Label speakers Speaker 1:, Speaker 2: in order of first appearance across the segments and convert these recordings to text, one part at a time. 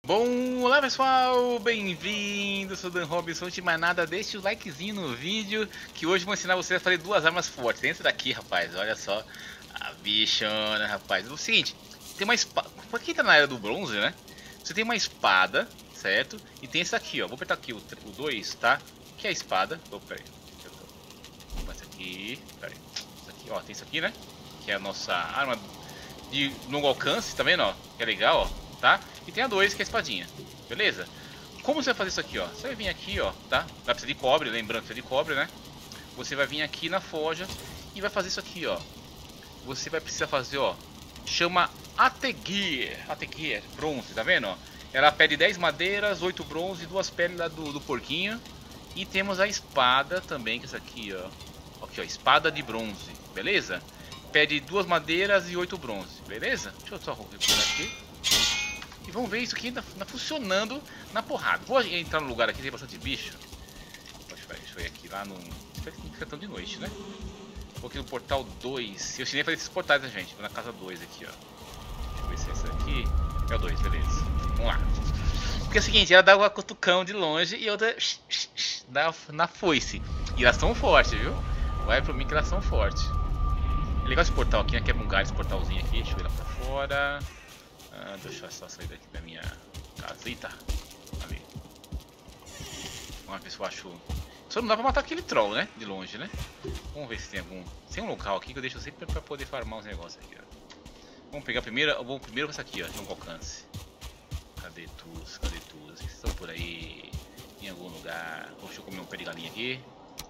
Speaker 1: Bom, olá pessoal, bem-vindos, sou Dan Robinson. Antes de mais nada, deixe o likezinho no vídeo, que hoje vou ensinar vocês a fazer duas armas fortes. Entra daqui, rapaz, olha só a bichona, rapaz. É o seguinte, tem uma espada, pra quem tá na era do bronze, né? Você tem uma espada, certo? E tem esse aqui, ó, vou apertar aqui o 2, tá? Que é a espada. Oh, peraí, esse aqui, peraí, isso aqui, ó, tem isso aqui, né? Que é a nossa arma de longo alcance, tá vendo, ó? Que é legal, ó. Tá? E tem a 2, que é a espadinha, beleza? Como você vai fazer isso aqui, ó? Você vai vir aqui, ó, tá? Vai precisar de cobre, lembrando que precisa de cobre, né? Você vai vir aqui na forja e vai fazer isso aqui, ó. Você vai precisar fazer, ó, chama Ategir, bronze, tá vendo, ó? Ela pede 10 madeiras, 8 bronze, 2 peles lá do porquinho. E temos a espada também, que é essa aqui, ó. Aqui, ó, espada de bronze, beleza? Pede 2 madeiras e 8 bronze, beleza? Deixa eu só recuperar aqui. E vamos ver isso aqui ainda funcionando na porrada. Vou entrar no lugar aqui, tem bastante bicho. Deixa eu ir aqui lá no... Fica tão de noite, né? Vou aqui no portal 2. Eu ensinei a fazer esses portais, né, gente? Vou na casa 2 aqui, ó. Deixa eu ver se é esse aqui. É o 2, beleza. Vamos lá. Porque é o seguinte, ela dá uma cutucão de longe e outra dá na foice. E elas são fortes, viu? Vai pra mim que elas são fortes. É legal esse portal aqui, né? Quebra um galho esse portalzinho aqui. Deixa eu ir lá pra fora. Deixa eu só sair daqui da minha casita. Ali. Vamos ver se eu acho. Só não dá pra matar aquele troll, né? De longe, né? Vamos ver se tem algum. Tem um local aqui que eu deixo sempre pra poder farmar uns negócios aqui, ó. Vamos pegar primeiro. Vamos primeiro com essa aqui, ó. De longo alcance. Cadê todos? Cadê todos? Vocês estão por aí? Em algum lugar. Deixa eu comer um pé de galinha aqui.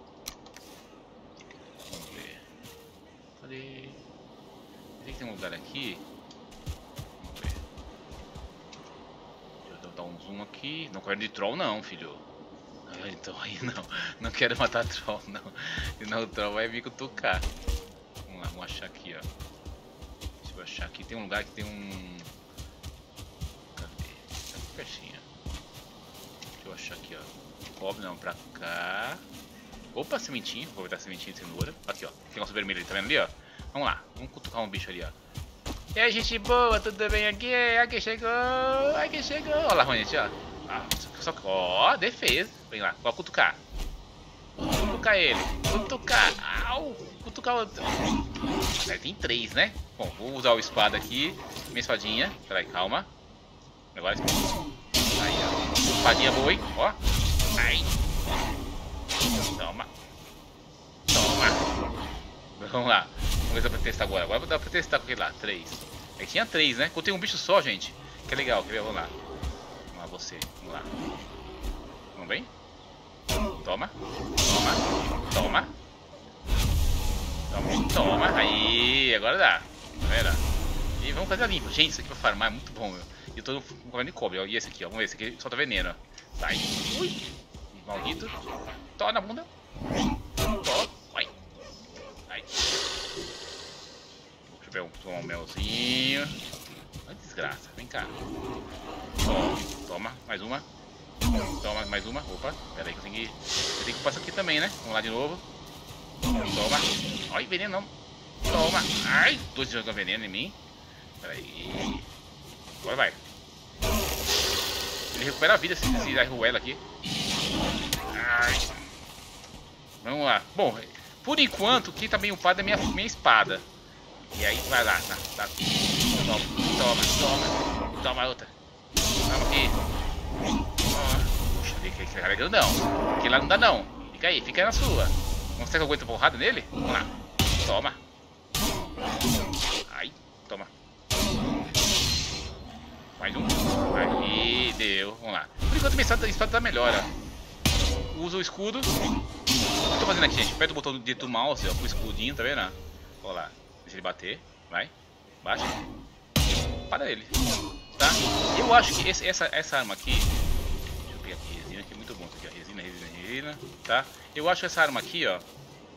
Speaker 1: Vamos ver. Cadê? Tem que ter um lugar aqui. Dar um zoom aqui. Não quero de troll não, filho. Então aí não. Não quero matar troll não. Senão o troll vai vir cutucar. Vamos lá, vamos achar aqui, ó. Deixa eu achar aqui. Tem um lugar que tem um... Cadê? Tá aqui pertinho. Deixa eu achar aqui, ó. Cobre não, pra cá. Opa, sementinho. Vou botar sementinho de cenoura. Aqui, ó. Tem negócio vermelho ali, tá vendo ali, ó? Vamos lá. Vamos cutucar um bicho ali, ó. E aí, gente boa, tudo bem aqui? Aqui chegou, aqui chegou. Olha lá, gente, ó. Ó, defesa. Vem lá, vou cutucar. Cutucar ele. Cutucar. Au. Cutucar o outro. Aí tem 3, né? Bom, vou usar o espada aqui. Minha espadinha. Peraí, calma. Agora aí, ó. Espadinha boa, hein? Ó. Aí. Toma. Toma. Vamos lá. Vamos ver se dá pra testar agora. Agora dá pra testar com aquele lá. 3. Aí tinha 3, né? Contei um bicho só, gente. Que é legal. Quer ver? Vamos lá. Vamos lá, você. Vamos lá. Vamos bem? Toma. Toma. Toma. Toma. Toma. Aí. Agora dá. Tá vendo? E vamos fazer a limpa. Gente, isso aqui pra farmar é muito bom, meu. E eu tô comendo de cobre, ó. E esse aqui, ó. Vamos ver. Esse aqui solta veneno, ó. Sai. Ui. Maldito. Tó na bunda. Tó. Vai. Vai. Deixa eu pegar um melzinho. Olha que desgraça, vem cá. Toma, mais uma. Toma, mais uma. Opa, pera aí que eu tenho que passar aqui também, né? Vamos lá de novo. Toma. Ai, veneno não. Toma. Ai, 2 jogando veneno em mim. Pera aí. Agora vai. Ele recupera a vida se arruela aqui. Ai. Vamos lá. Bom, por enquanto, quem tá bem upado é minha espada. E aí, vai lá, tá. Toma, toma. Toma outra. Toma aqui. Puxa, fica carregando não. Aquele lá não dá não. Fica aí na sua. Vamos ver se eu aguento porrada nele? Vamos lá. Toma. Ai, toma. Mais um. Aí, deu. Vamos lá. Por enquanto minha espada tá melhor, ó. Usa o escudo. O que eu tô fazendo aqui, gente? Aperta o botão do mouse, ó, com o escudinho, tá vendo? Olha lá. Deixa ele bater, vai, baixa, para ele, tá? Eu acho que essa arma aqui, deixa eu pegar aqui, resina aqui, muito bom isso aqui, ó, resina, tá? Eu acho que essa arma aqui, ó,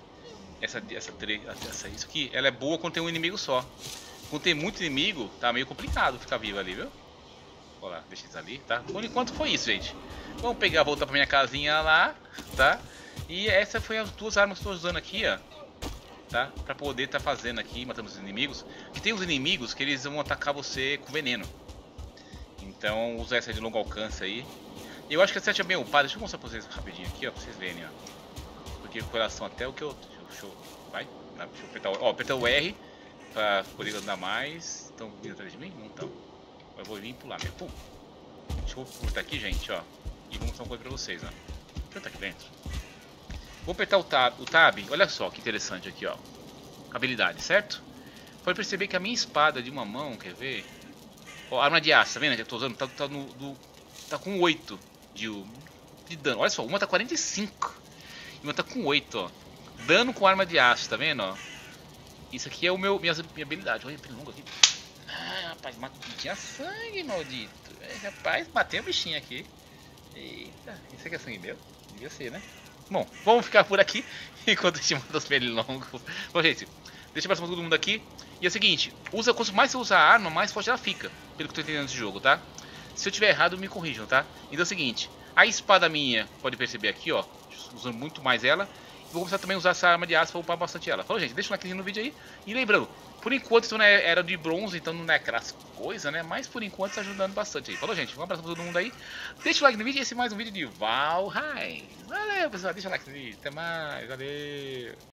Speaker 1: isso aqui, ela é boa quando tem um inimigo só. Quando tem muito inimigo, tá meio complicado ficar vivo ali, viu? Olha lá, deixa isso ali, tá? Por enquanto foi isso, gente. Vamos pegar, voltar pra minha casinha lá, tá? E essa foi as 2 armas que eu tô usando aqui, ó. Tá? Pra poder tá fazendo aqui, matando os inimigos. Que tem os inimigos que eles vão atacar você com veneno. Então usa essa de longo alcance aí. Eu acho que essa é bem upada. Deixa eu mostrar pra vocês rapidinho aqui, ó, pra vocês verem, ó. Porque o coração até o que eu... Deixa eu... Vai. Deixa eu apertar o... Ó, apertar o R pra poder andar mais. Estão vindo atrás de mim? Não estão. Eu vou vir e pular mesmo. Pum. Deixa eu cortar aqui, gente, ó. E vou mostrar uma coisa pra vocês, ó. Deixa eu estar aqui dentro. Vou apertar o tab. Olha só que interessante aqui, ó. Habilidade, certo? Pode perceber que a minha espada de uma mão, quer ver? Ó, arma de aço, tá vendo? Que eu tô usando, tá com 8 de dano. Olha só, uma tá 45 e uma tá com 8, ó. Dano com arma de aço, tá vendo, ó? Isso aqui é minha habilidade. Olha, pelo longo aqui. Ah, rapaz, tinha sangue, maldito. Rapaz, matei um bichinho aqui. Eita, isso aqui é sangue meu? Devia ser, né? Bom, vamos ficar por aqui enquanto a gente manda os pernilongos. Bom, gente, deixa eu passar pra todo mundo aqui. E é o seguinte, quanto mais você usar a arma, mais forte ela fica. Pelo que eu tô entendendo desse jogo, tá? Se eu tiver errado, me corrijam, tá? Então é o seguinte, a espada minha, pode perceber aqui, ó. Usando muito mais ela. Vou começar também a usar essa arma de aço pra upar bastante ela. Falou, gente, deixa um like no vídeo aí. E lembrando, por enquanto estou na era de bronze, então não é aquelas coisas, né? Mas por enquanto está ajudando bastante aí. Falou, gente, um abraço pra todo mundo aí. Deixa o like no vídeo e esse é mais um vídeo de Valheim. Valeu, pessoal, deixa o like no vídeo. Até mais, valeu.